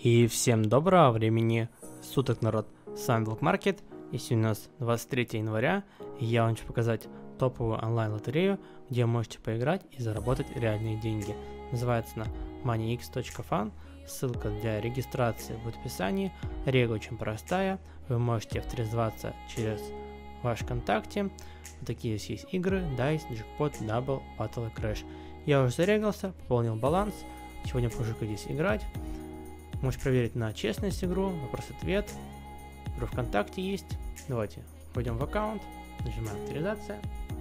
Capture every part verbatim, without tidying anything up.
И всем доброго времени суток, народ, с вами Блокмаркет, и сегодня у нас двадцать третье января, и я вам хочу показать топовую онлайн-лотерею, где вы можете поиграть и заработать реальные деньги. Называется она moneyx точка fun, ссылка для регистрации в описании, рега очень простая, вы можете авторизоваться через ваш ВКонтакте. Вот такие здесь есть игры: Dice, Jackpot, Double, Battle и Crash. Я уже зарегался, пополнил баланс, сегодня покажу, как здесь играть. Можете проверить на честность игру, вопрос-ответ. Игра ВКонтакте есть. Давайте пойдем в аккаунт, нажимаем авторизация.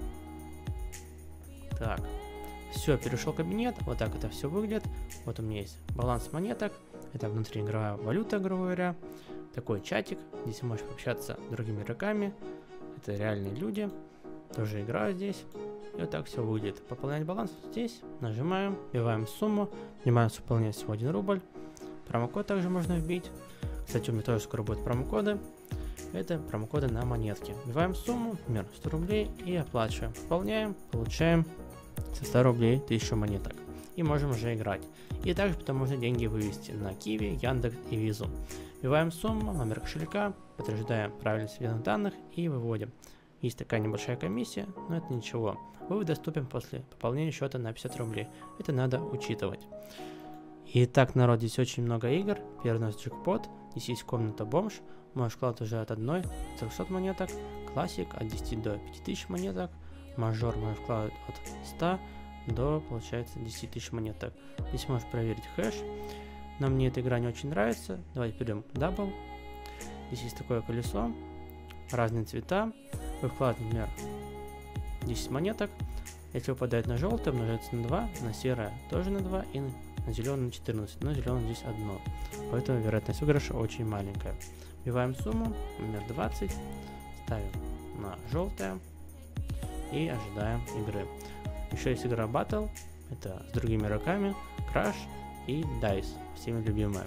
Так, все, перешел в кабинет, вот так это все выглядит. Вот у меня есть баланс монеток, это внутриигровая валюта, грубо говоря. Такой чатик, здесь можешь общаться с другими игроками. Это реальные люди, тоже играют здесь. И вот так все выглядит. Пополнять баланс здесь, нажимаем, вбиваем сумму, внимание, выполнять всего один рубль. Промокод также можно вбить. Кстати, у меня тоже скоро будут промокоды. Это промокоды на монетки. Вбиваем сумму, например, сто рублей и оплачиваем. Пополняем, получаем со ста рублей тысячу монеток. И можем уже играть. И также потом можно деньги вывести на Киви, Яндекс и Визу. Вбиваем сумму, номер кошелька, подтверждаем правильность введенных данных и выводим. Есть такая небольшая комиссия, но это ничего. Вывод доступен после пополнения счета на пятьдесят рублей. Это надо учитывать. Итак, народ, здесь очень много игр. Первый у нас джекпот. Здесь есть комната бомж. Можешь вкладывать уже от одной до трёхсот монеток. Классик от десяти до пяти тысяч монеток. Мажор можешь вкладывать от ста до, получается, десяти тысяч монеток. Здесь можешь проверить хэш. Но мне эта игра не очень нравится. Давайте перейдем в Double. Здесь есть такое колесо. Разные цвета. Вы вкладываете, например, десять монеток. Если выпадает на желтое, умножается на два, на серое тоже на два и на на зеленый на четырнадцать, но зеленый здесь одно, поэтому вероятность выигрыша очень маленькая. Вбиваем сумму, например, двадцать, ставим на желтое и ожидаем игры. Еще есть игра Battle, это с другими игроками, Crash и Dice, всеми любимая.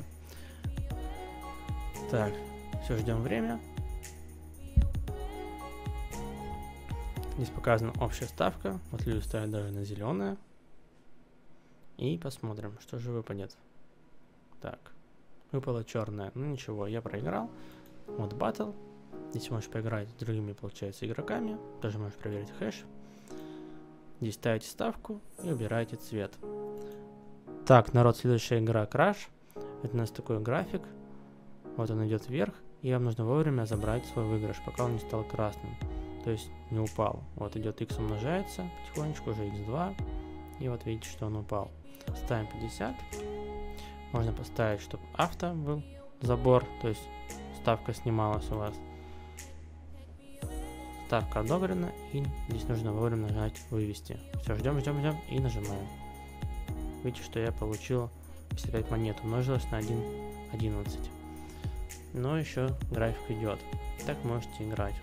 Так, все, ждем время. Здесь показана общая ставка, вот люди ставят даже на зеленое. И посмотрим, что же выпадет. Так, выпала черная. Ну ничего, я проиграл. Вот Battle. Здесь можешь поиграть с другими, получается, игроками. Тоже можешь проверить хэш. Здесь ставите ставку и убираете цвет. Так, народ, следующая игра Crash. Это у нас такой график. Вот он идет вверх. И вам нужно вовремя забрать свой выигрыш, пока он не стал красным. То есть не упал. Вот идет x умножается потихонечку, уже икс два. И вот видите, что он упал. Ставим пятьдесят. Можно поставить, чтобы авто был забор, то есть ставка снималась у вас. Ставка одобрена, и здесь нужно вовремя нажать вывести. Все, ждем, ждем, ждем и нажимаем. Видите, что я получил пятьдесят пять монет, умножилось на один одиннадцать. Но еще график идет. Так можете играть.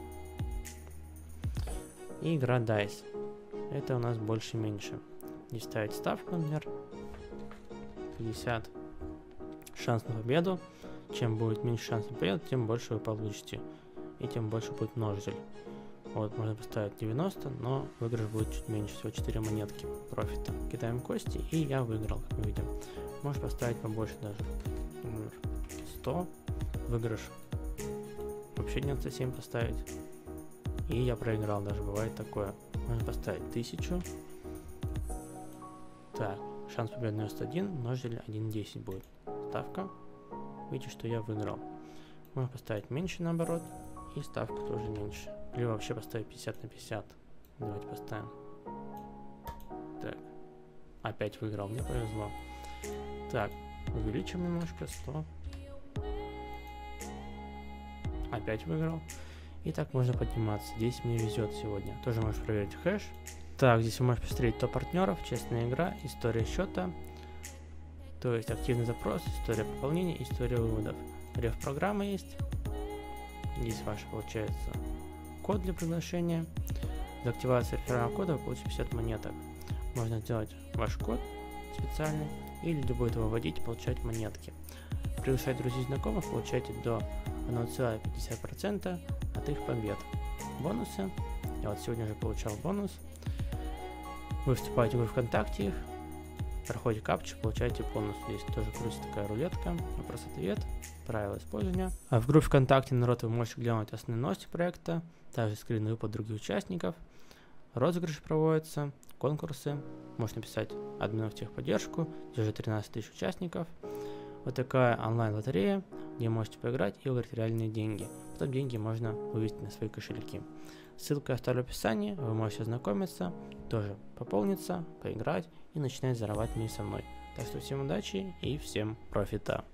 И игра Dice. Это у нас больше-меньше. Здесь ставить ставку, например, пятьдесят. Шанс на победу. Чем будет меньше шанс на победу, тем больше вы получите. И тем больше будет множитель. Вот, можно поставить девяносто, но выигрыш будет чуть меньше, всего четыре монетки профита. Кидаем кости, и я выиграл, как мы видим. Можешь поставить побольше даже. Например, сто. Выигрыш вообще девяносто семь поставить. И я проиграл, даже бывает такое. Можно поставить тысячу. Так, шанс победы девяносто один, множитель один десять будет. Ставка. Видите, что я выиграл. Можно поставить меньше, наоборот, и ставка тоже меньше. Или вообще поставить пятьдесят на пятьдесят. Давайте поставим. Так, опять выиграл, мне повезло. Так, увеличим немножко, сто. Опять выиграл. И так можно подниматься. Здесь мне везет сегодня. Тоже можешь проверить хэш. Так, здесь вы можете посмотреть топ партнеров, честная игра, история счета, то есть активный запрос, история пополнения, история выводов. Реф программа есть. Здесь ваш, получается, код для приглашения. За активацию реферального кода вы получите пятьдесят монеток. Можно сделать ваш код специальный, или любой его вводить и получать монетки. Приглашать друзей и знакомых, получаете до одного целых пяти десятых процента от их побед. Бонусы. Я вот сегодня уже получал бонус. Вы вступаете в ВКонтакте их, проходите капчу, получаете бонус. Здесь тоже крутится такая рулетка, вопрос-ответ, правила использования. А в группе ВКонтакте народ вы можете глянуть основные новости проекта, также скрины выпад других участников, розыгрыши проводятся, конкурсы, можно написать админу в техподдержку, здесь уже тринадцать тысяч участников. Вот такая онлайн-лотерея, где можете поиграть и выиграть реальные деньги. Потом деньги можно вывести на свои кошельки. Ссылку я оставлю в описании, вы можете ознакомиться, тоже пополниться, поиграть и начинать зарабатывать вместе со мной. Так что всем удачи и всем профита!